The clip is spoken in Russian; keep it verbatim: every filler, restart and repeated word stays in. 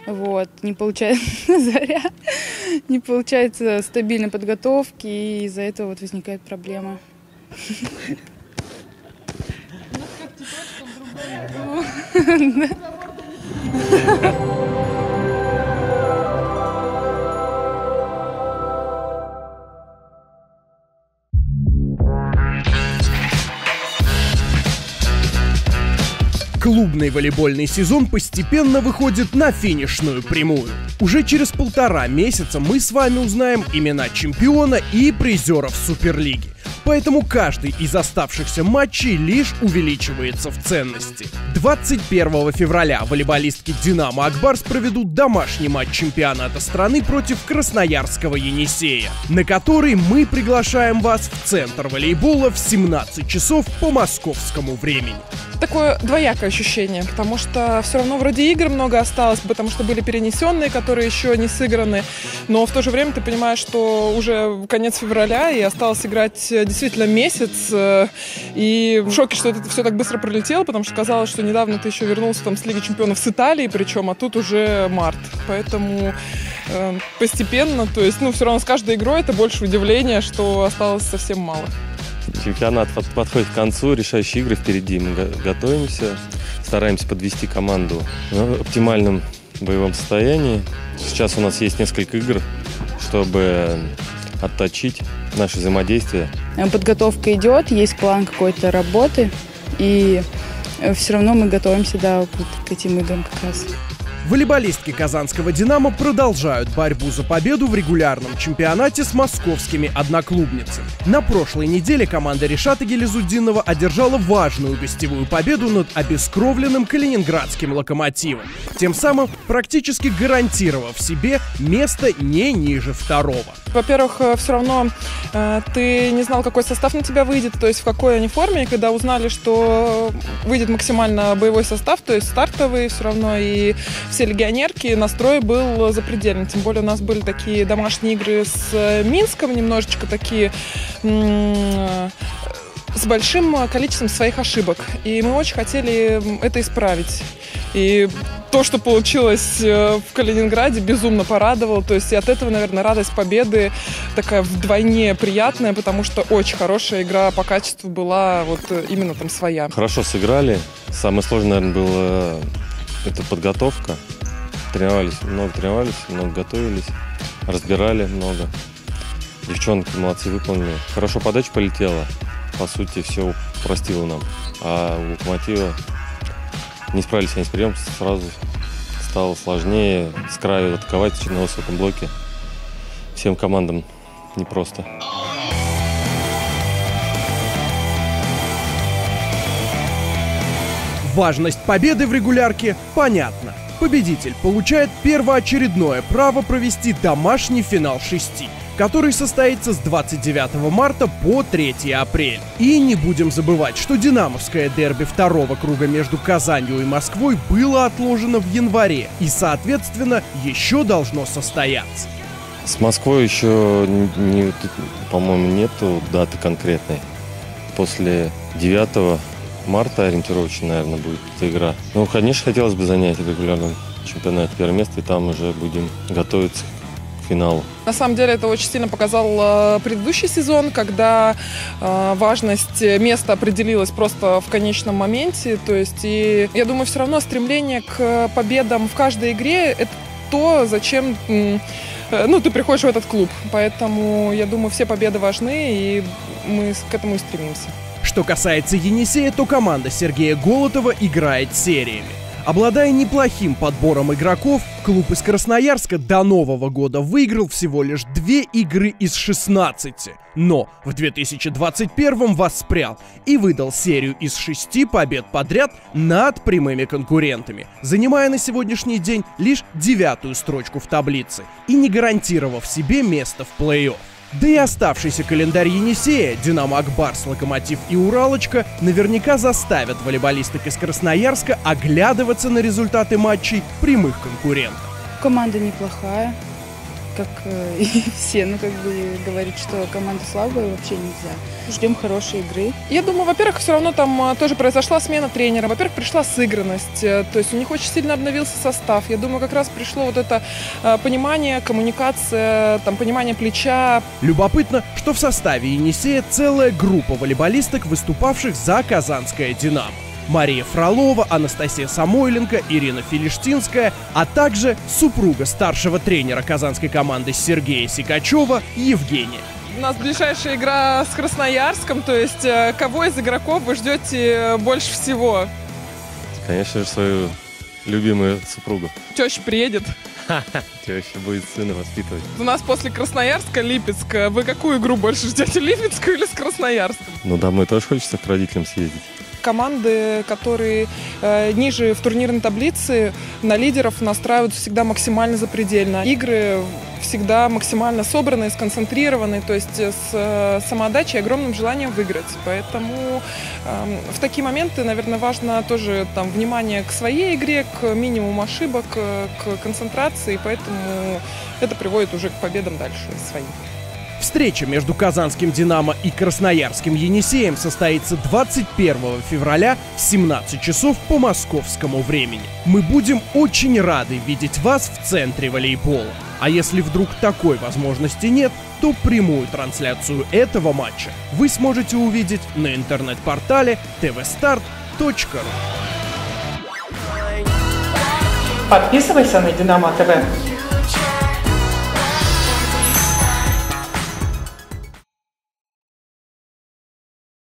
Вот, не получается заря, не получается стабильной подготовки, и из-за этого вот возникает проблема. Клубный волейбольный сезон постепенно выходит на финишную прямую. Уже через полтора месяца мы с вами узнаем имена чемпиона и призеров Суперлиги. Поэтому каждый из оставшихся матчей лишь увеличивается в ценности. двадцать первого февраля волейболистки «Динамо Ак-Барс» проведут домашний матч чемпионата страны против красноярского «Енисея», на который мы приглашаем вас в центр волейбола в семнадцать часов по московскому времени. Такое двоякое ощущение, потому что все равно вроде игр много осталось, потому что были перенесенные, которые еще не сыграны, но в то же время ты понимаешь, что уже конец февраля и осталось играть действительно месяц, и в шоке, что это все так быстро пролетело, потому что казалось, что недавно ты еще вернулся там с Лиги чемпионов с Италии, причем, а тут уже март, поэтому э, постепенно, то есть, ну, все равно с каждой игрой это больше удивления, что осталось совсем мало. Чемпионат подходит к концу, решающие игры впереди. Мы готовимся, стараемся подвести команду в оптимальном боевом состоянии. Сейчас у нас есть несколько игр, чтобы отточить наше взаимодействие. Подготовка идет, есть план какой-то работы, и все равно мы готовимся, да, вот к этим играм как раз. Волейболистки казанского «Динамо» продолжают борьбу за победу в регулярном чемпионате с московскими одноклубницами. На прошлой неделе команда Ришата Гилязутдинова одержала важную гостевую победу над обескровленным калининградским «Локомотивом», тем самым практически гарантировав себе место не ниже второго. Во-первых, все равно э, ты не знал, какой состав на тебя выйдет, то есть в какой они форме, и когда узнали, что выйдет максимально боевой состав, то есть стартовый все равно, и все легионерки, настрой был запредельный. Тем более у нас были такие домашние игры с Минском, немножечко такие м- с большим количеством своих ошибок. И мы очень хотели это исправить. И то, что получилось в Калининграде, безумно порадовало. То есть и от этого, наверное, радость победы такая вдвойне приятная, потому что очень хорошая игра по качеству была вот именно там своя. Хорошо сыграли. Самое сложное, наверное, было это подготовка. Тренировались, много тренировались, много готовились, разбирали много. Девчонки молодцы, выполнили. Хорошо подача полетела. По сути, все упростило нам. А у «Локомотива» не справились они с приемом, сразу стало сложнее с краю атаковать на высоком блоке. Всем командам непросто. Важность победы в регулярке понятна. Победитель получает первоочередное право провести домашний финал шести, который состоится с двадцать девятого марта по третьего апреля. И не будем забывать, что динамовское дерби второго круга между Казанью и Москвой было отложено в январе и, соответственно, еще должно состояться. С Москвой еще, не, по-моему, нету даты конкретной. После девятого марта ориентировочно, наверное, будет эта игра. Ну, конечно, хотелось бы занять регулярный чемпионат первое место, и там уже будем готовиться к финалу. На самом деле это очень сильно показал э, предыдущий сезон, когда э, важность места определилась просто в конечном моменте. То есть, и я думаю, все равно стремление к победам в каждой игре – это то, зачем э, ну, ты приходишь в этот клуб. Поэтому, я думаю, все победы важны, и мы к этому и стремимся. Что касается «Енисея», то команда Сергея Голотова играет сериями. Обладая неплохим подбором игроков, клуб из Красноярска до Нового года выиграл всего лишь две игры из шестнадцати. Но в две тысячи двадцать первом воспрял и выдал серию из шести побед подряд над прямыми конкурентами, занимая на сегодняшний день лишь девятую строчку в таблице и не гарантировав себе место в плей-офф. Да и оставшийся календарь «Енисея», «Динамо Ак-Барс», «Локомотив» и «Уралочка» наверняка заставят волейболисток из Красноярска оглядываться на результаты матчей прямых конкурентов. Команда неплохая, как э, и все. Ну, как бы говорить, что команда слабая, вообще нельзя. Ждем хорошей игры. Я думаю, во-первых, все равно там тоже произошла смена тренера. Во-первых, пришла сыгранность. То есть у них очень сильно обновился состав. Я думаю, как раз пришло вот это понимание, коммуникация, там, понимание плеча. Любопытно, что в составе Енисея целая группа волейболисток, выступавших за казанское «Динамо». Мария Фролова, Анастасия Самойленко, Ирина Филиштинская, а также супруга старшего тренера казанской команды Сергея Сикачева Евгения. У нас ближайшая игра с Красноярском, то есть кого из игроков вы ждете больше всего? Конечно же, свою любимую супругу. Теща приедет. Теща будет сына воспитывать. У нас после Красноярска Липецк. Вы какую игру больше ждете, Липецкую или с Красноярском? Ну, домой тоже хочется к родителям съездить. Команды, которые э, ниже в турнирной таблице, на лидеров настраиваются всегда максимально запредельно. Игры всегда максимально собранные, сконцентрированные, то есть с э, самоотдачей и огромным желанием выиграть. Поэтому э, в такие моменты, наверное, важно тоже там, внимание к своей игре, к минимуму ошибок, к концентрации, поэтому это приводит уже к победам дальше своим. Встреча между казанским «Динамо» и красноярским «Енисеем» состоится двадцать первого февраля в семнадцать часов по московскому времени. Мы будем очень рады видеть вас в центре волейбола. А если вдруг такой возможности нет, то прямую трансляцию этого матча вы сможете увидеть на интернет-портале тэ вэ старт точка ру. Подписывайся на Динамо ТВ.